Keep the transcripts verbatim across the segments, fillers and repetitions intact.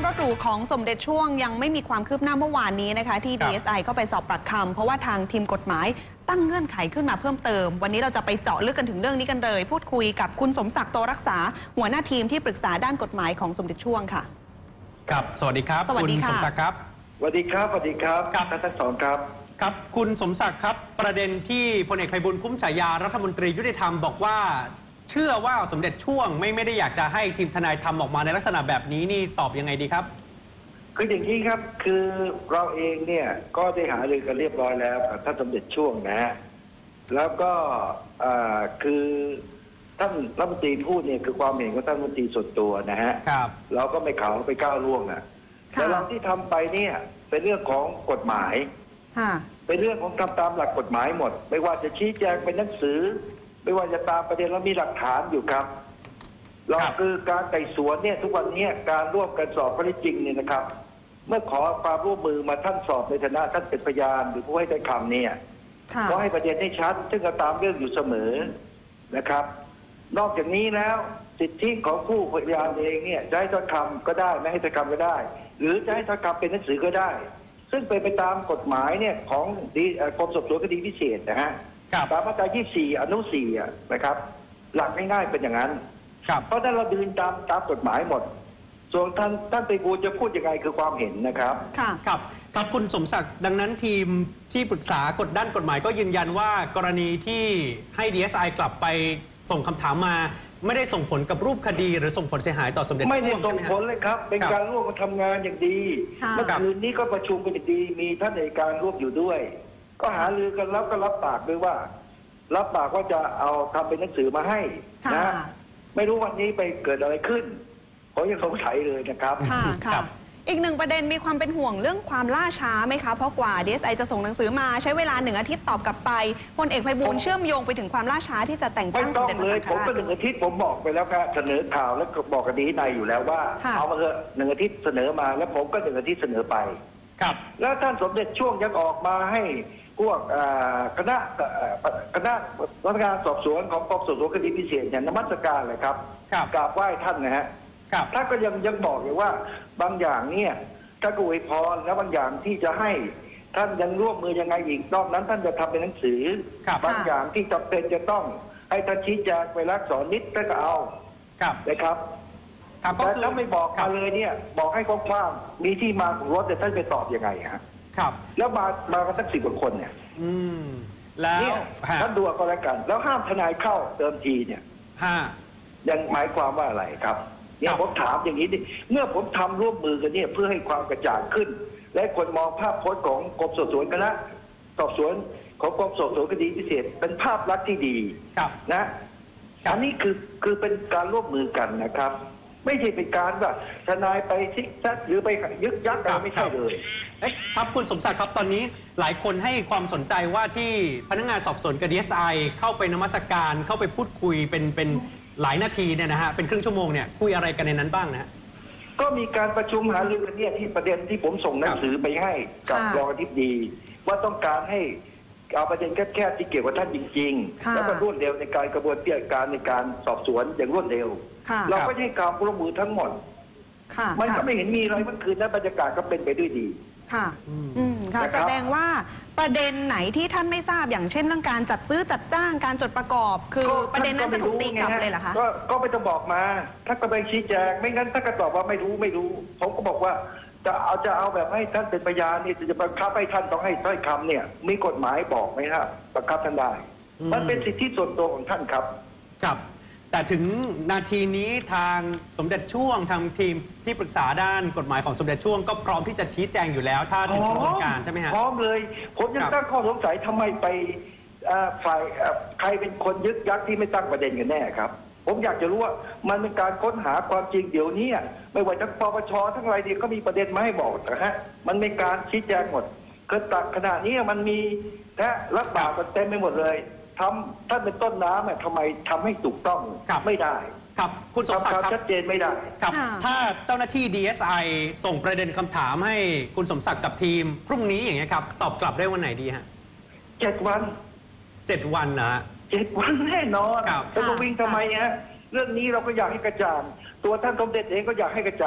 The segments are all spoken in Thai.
รถหรูของสมเด็จช่วงยังไม่มีความคืบหน้าเมื่อวานนี้นะคะที่ ดี เอส ไอ เข้าไปสอบปากคำเพราะว่าทางทีมกฎหมายตั้งเงื่อนไขขึ้นมาเพิ่มเติมวันนี้เราจะไปเจาะลึกกันถึงเรื่องนี้กันเลยพูดคุยกับคุณสมศักดิ์โตรักษาหัวหน้าทีมที่ปรึกษาด้านกฎหมายของสมเด็จช่วงค่ะครับสวัสดีครับคุณสมศักดิ์ครับสวัสดีครับสวัสดีครับครับทั้งสองครับครับคุณสมศักดิ์ครับประเด็นที่พลเอกไพบูลย์คุ้มฉายารัฐมนตรียุติธรรมบอกว่าเชื่อว่าสมเด็จช่วงไม่ไม่ได้อยากจะให้ทีมทนายทำออกมาในลักษณะแบบนี้นี่ตอบยังไงดีครับคืออย่างนี้ครับคือเราเองเนี่ยก็ได้หารือกันเรียบร้อยแล้วกับท่านสมเด็จช่วงนะฮะแล้วก็คือท่านรัฐมนตรีพูดเนี่ยคือความเห็นของท่านรัฐมนตรีส่วนตัวนะฮะครับเราก็ไม่เขาไปก้าวล่วงนะแต่เราที่ทำไปเนี่ยเป็นเรื่องของกฎหมายเป็นเรื่องของทำตามหลักกฎหมายหมดไม่ว่าจะชี้แจงเป็นหนังสือไม่ว่าจะตามประเด็นแล้วมีหลักฐานอยู่ครับเราคือการไต่สวนเนี่ยทุกวันนี้การร่วมกันสอบข้อเท็จจริงเนี่ยนะครับเมื่อขอความร่วมมือมาท่านสอบในฐานะท่านเป็นพยานหรือผู้ให้ได้คำเนี่ยก็ให้ประเด็นให้ชัดซึ่งก็ตามเรื่องอยู่เสมอนะครับนอกจากนี้แล้วสิทธิของผู้พยานเองเนี่ยจะให้ถ้อยคำก็ได้ไม่ให้ถ้อยคำก็ได้ หรือจะให้ถ้อยคำเป็นหนังสือก็ได้ซึ่งเป็นไปตามกฎหมายเนี่ยของกรมสอบสวนคดีพิเศษนะฮะตามมาตรายี่สิบสี่อนุสี่นะครับหลักง่ายๆเป็นอย่างนั้นเพราะฉะนั้นเราดืนตามตามกฎหมายหมดส่วนท่านท่านไปบูจะพูดยังไงคือความเห็นนะครับค่ะครับครับคุณสมศักดิ์ดังนั้นทีมที่ปรึกษากฎด้านกฎหมายก็ยืนยันว่ากรณีที่ให้ ดี เอส ไอ กลับไปส่งคำถามมาไม่ได้ส่งผลกับรูปคดีหรือส่งผลเสียหายต่อสมเด็จช่วงไม่ได้ส่งผลเลยครับเป็นการร่วมกันทำงานอย่างดีเมื่อคืนนี้ก็ประชุมกันอย่างดีมีท่านอัยการร่วมอยู่ด้วยก็หารือกันแล้วก็รับปากด้วยว่ารับปากว่าจะเอาทำเป็นหนังสือมาให้นะไม่รู้วันนี้ไปเกิดอะไรขึ้นผมยังสงสัยเลยนะครับค่ะค่ะอีกหนึ่งประเด็นมีความเป็นห่วงเรื่องความล่าช้าไหมคะเพราะกว่า ดี เอส ไอ จะส่งหนังสือมาใช้เวลาหนึ่งอาทิตย์ตอบกลับไปพลเอกไพบูลย์เชื่อมโยงไปถึงความล่าช้าที่จะแต่งตั้งสมเด็จพระสังฆราชไม่ต้องเลยผมก็หนึ่งอาทิตย์ผมบอกไปแล้วครับเสนอข่าวแล้วบอกกันดีในอยู่แล้วว่าเอามาเถอะหนึ่งอาทิตย์เสนอมาแล้วผมก็หนึ่งอาทิตย์เสนอไปครับแล้วท่านสมเด็จช่วงยังออกมาให้พวกคณะคณะพนักงานสอบสวนของกรมสอบสวนคดีพิเศษเนี่ยนมัสการเลยครับกราบไหว้ท่านนะฮะท่านก็ยังยังบอกอยู่ว่าบางอย่างเนี่ยท่านก็อวยพรแล้วบางอย่างที่จะให้ท่านยังร่วมมือยังไงอีกนอกนั้นท่านจะทำเป็นหนังสือบางอย่างที่จำเป็นจะต้องให้ท่านชี้แจงไปรักสอนนิดท่านก็เอานะครับแต่ถ้าไม่บอกมาเลยเนี่ยบอกให้กว้างๆมีที่มาของรถแต่ท่านไปตอบยังไงฮะครับแล้วมามากันตั้งสิบกว่าคนเนี่ยอืมแล้วท่านดูก็แล้วกันแล้วห้ามทนายเข้าเติมทีเนี่ยยังหมายความว่าอะไรครับเนี่ยผมถามอย่างนี้ดิเมื่อผมทำร่วมมือกันเนี่ยเพื่อให้ความกระจ่างขึ้นและคนมองภาพพจน์ของกรมสอบสวนคณะสอบสวนของกรมสอบสวนคดีพิเศษเป็นภาพลักษณ์ที่ดีนะอันนี้คือคือเป็นการร่วมมือกันนะครับไม่ใช่เป็นการว่าทนายไปซิกซัดหรือไปยึกยักกันไม่ใช่เลยครับคุณสมศักดิ์ครับตอนนี้หลายคนให้ความสนใจว่าที่พนักงานสอบสวนกับ ดี เอส ไอ เข้าไปนมัสการเข้าไปพูดคุยเป็นเป็นหลายนาทีเนี่ยนะฮะเป็นครึ่งชั่วโมงเนี่ยคุยอะไรกันในนั้นบ้างนะก็มีการประชุมหารือกันเนี่ยที่ประเด็นที่ผมส่งหนังสือไปให้กับรองอธิบดีว่าต้องการให้เอาประเด็นแค่ๆที่เกี่ยวกับท่านจริงๆแล้วก็รวดเร็วในการกระบวนการในการสอบสวนอย่างรวดเร็วเราก็ให้การร่วมมือทั้งหมดมันก็ไม่เห็นมีอะไรเมื่อคืนนั้นบรรยากาศก็เป็นไปด้วยดีค่ะอืมค่ะแสดงว่าประเด็นไหนที่ท่านไม่ทราบอย่างเช่นเรื่องการจัดซื้อจัดจ้างการจดประกอบคือประเด็นนั้นจะถูกตีกลับเลยเหรอคะก็ก็ไม่ต้องบอกมาถ้าก็ไปชี้แจงไม่งั้นถ้าก็ตอบว่าไม่รู้ไม่รู้ผมก็บอกว่าจะเอาจะเอาแบบให้ท่านเป็นพยานนี่จะบังคับให้ท่านต้องให้ถ้อยคำเนี่ยมีกฎหมายบอกไหมครับบังคับท่านได้มันเป็นสิทธิส่วนตัวของท่านครับครับแต่ถึงนาทีนี้ทางสมเด็จช่วงทางทีมที่ปรึกษาด้านกฎหมายของสมเด็จช่วงก็พร้อมที่จะชี้แจงอยู่แล้วถ้าถึงกระบวนการใช่ไหมฮะพร้อมเลยผมยังตั้งข้อสงสัยทำไมไปฝ่ายใครเป็นคนยึกยักที่ไม่ตั้งประเด็นกันแน่ครับผมอยากจะรู้ว่ามันเป็นการค้นหาความจริงเดี๋ยวนี้ไม่ว่าทั้งปปชทั้งอะไรเนี่ยก็มีประเด็นมาให้บอกนะฮะมันเป็นการชี้แจงหมดคือตักขณะนี้มันมีนะรับปากกันเต็มไปหมดเลยทำท่านเป็นต้นน้ำทำไมทำให้ถูกต้องไม่ได้ครับคุณสมศักดิ์ครับชัดเจนไม่ได้ครับถ้าเจ้าหน้าที่ ดี เอส ไอ ส่งประเด็นคำถามให้คุณสมศักดิ์กับทีมพรุ่งนี้อย่างเงี้ยครับตอบกลับได้วันไหนดีฮะเจ็ดวันเจ็ดวันนะเจ็ดวันแน่นอนจะมาวิ่งทำไมฮะเรื่องนี้เราก็อยากให้กระจ่างตัวท่านสมเด็จเองก็อยากให้กระจ่าง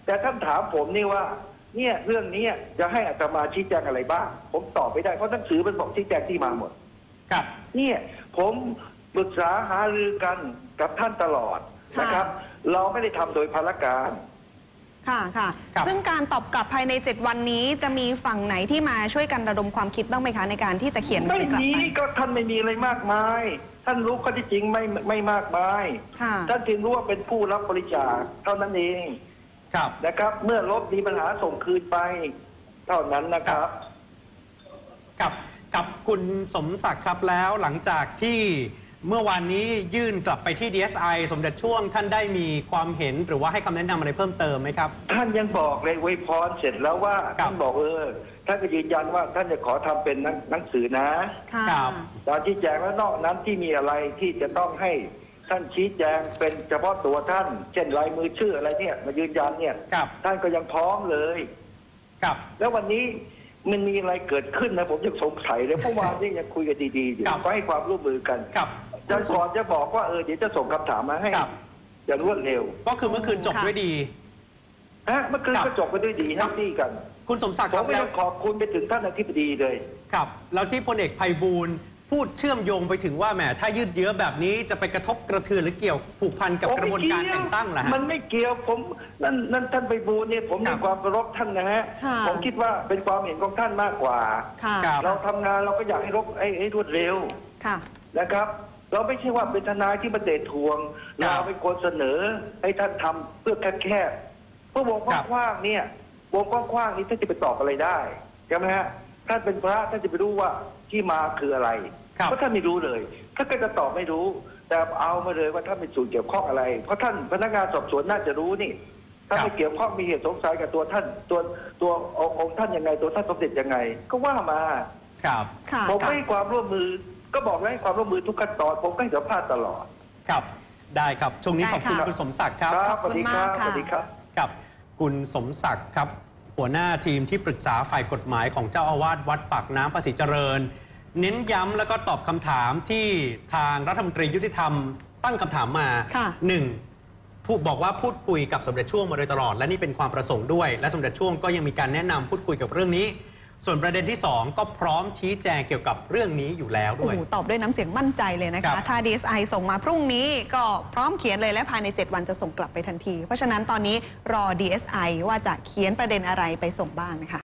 แต่ท่านถามผมนี่ว่าเนี่ยเรื่องนี้จะให้อาตมาชี้แจงอะไรบ้างผมตอบไม่ได้เพราะหนังสือมันบอกชี้แจงที่มาหมดครับเนี่ยผมปรึกษาหารือกันกับท่านตลอดนะครับ เราไม่ได้ทำโดยพลการค่ะค่ะครับซึ่งการตอบกลับภายในเจ็ดวันนี้จะมีฝั่งไหนที่มาช่วยกันระดมความคิดบ้างไหมคะในการที่จะเขียนไม่ติกลับมีไปก็ท่านไม่มีอะไรมากมาย ท่านรู้ข้อที่จริงไม่ไม่มากมายค่ะท่านเพียงรู้ว่าเป็นผู้รับบริจาคเท่านั้นเองครับนะครับ เมื่อรถมีปัญหาส่งคืนไป เท่านั้นนะครับกับกับคุณสมศักดิ์ครับแล้วหลังจากที่เมื่อวานนี้ยื่นกลับไปที่ ดี เอส ไอ สมเด็จช่วงท่านได้มีความเห็นหรือว่าให้คำแนะนำอะไรเพิ่มเติมไหมครับท่านยังบอกเลยอวยพรเสร็จแล้วว่าครับท่านบอกเออท่านก็ยืนยันว่าท่านจะขอทำเป็นหนังหนังสือนะค่ะครับตอนชี้แจงแล้วนอกนั้นที่มีอะไรที่จะต้องให้ท่านชี้แจงเป็นเฉพาะตัวท่าน เช่นลายมือชื่ออะไรเนี่ยมายืนยันเนี่ยครับท่านก็ยังพร้อมเลยครับแล้ววันนี้มันมีอะไรเกิดขึ้นนะผมยังสงสัยเลยเมื่อวานนี้ยังคุยกันดีๆอยู่ครับก็ให้ความร่วมมือกันครับจะก่อนจะบอกว่าเออเดี๋ยวจะส่งคำถามมาให้ครับอย่างรวดเร็วก็คือเมื่อคืนจบค่ะด้วยดีฮะเมื่อคืนครับก็จบไปด้วยดีแฮปปี้กันคุณสมศักดิ์ผครัมบไม่แล้ต้วองขอบคุณไปถึงท่านอธิบดีเลยครับแล้วที่พลเอกไพบูลย์พูดเชื่อมโยงไปถึงว่าแหมถ้ายืดเยื้อแบบนี้จะไปกระทบกระเทือนหรือเกี่ยวผูกพันกับกระบวนการแต่งตั้งเหรอฮะมันไม่เกี่ยวผมนั่นนั่นท่านไปบูลย์เนี่ยผมครัมีบความเคารพท่านนะฮะค่ะผมคิดว่าเป็นความเห็นของท่านมากกว่าค่ะครับเราทำงานเราก็อยากให้รบให้ให้รวดเร็วค่ะนะครับ เราไม่ใช่ว่าเป็นทนายที่มาเตะทวงครับเราเป็นคนเสนอให้ท่านทำเพื่อแค่แคบๆเพื่อวงกครับว้างๆเนี่ยวงกว้างๆนี้ท่านจะไปตอบอะไรได้ใช่ไหมฮะท่านเป็นพระท่านจะไปรู้ว่าที่มาคืออะไรครับเพราะท่านไม่รู้เลยท่านก็จะตอบไม่รู้ แต่เอามาเลยว่าท่านมีส่วนเกี่ยวข้องอะไร เพราะท่านพนักงานสอบสวนน่าจะรู้นี่ถ้าไม่เกี่ยวข้องมีเหตุสงสัยกับตัวท่านตัวตัวองค์ท่านยังไงตัวท่านสมเด็จยังไง ก็ว่ามาครับค่ะผมค่ะให้ความร่วมมือก็บอกแล้วให้ความร่วมมือทุกขั้นตอนผมก็ให้สัมภาษณ์ตลอดครับ ได้ครับ ช่วงนี้ได้ขอบคุณค่ะคุณสมศักดิ์ครับครับสวัสดีครับขอบคุณมากค่ะสวัสดีครับกับคุณสมศักดิ์ครับ หัวหน้าทีมที่ปรึกษาฝ่ายกฎหมายของเจ้าอาวาสวัดปากน้ำภาษีเจริญ เน้นย้ำแล้วก็ตอบคำถามที่ทางรัฐมนตรียุติธรรมตั้งคำถามมาค่ะหนึ่งผู้บอกว่าพูดคุยกับสมเด็จช่วงมาโดยตลอด และนี่เป็นความประสงค์ด้วย และสมเด็จช่วงก็ยังมีการแนะนำพูดคุยกับเรื่องนี้ ส่วนประเด็นที่สองก็พร้อมชี้แจงเกี่ยวกับเรื่องนี้อยู่แล้วโอ้ด้วยโหตอบด้วยน้ำเสียงมั่นใจเลยนะครัคะบถ้า ดี เอส ไอ ส่งมาพรุ่งนี้ก็พร้อมเขียนเลยและภายในเจ็ดวันจะส่งกลับไปทันที เพราะฉะนั้นตอนนี้รอ ดี เอส ไอ ว่าจะเขียนประเด็นอะไรไปส่งบ้างนะคะ